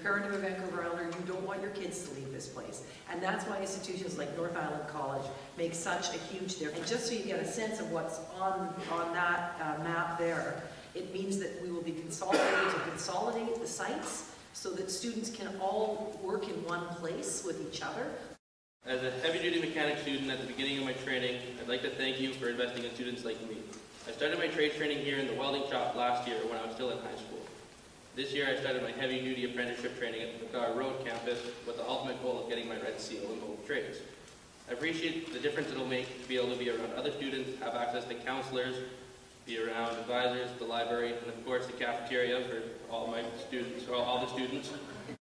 parent of a Vancouver Islander, you don't want your kids to leave this place. And that's why institutions like North Island College make such a huge difference. And just so you get a sense of what's on that map there, it means that we will be consolidated to consolidate the sites so that students can all work in one place with each other. As a heavy-duty mechanic student at the beginning of my training, I'd like to thank you for investing in students like me. I started my trade training here in the welding shop last year when I was still in high school. This year I started my heavy-duty apprenticeship training at the McGar Road campus with the ultimate goal of getting my red seal in both trades. I appreciate the difference it'll make to be able to be around other students, have access to counselors, be around advisors, the library, and of course the cafeteria for all my students, or all the students.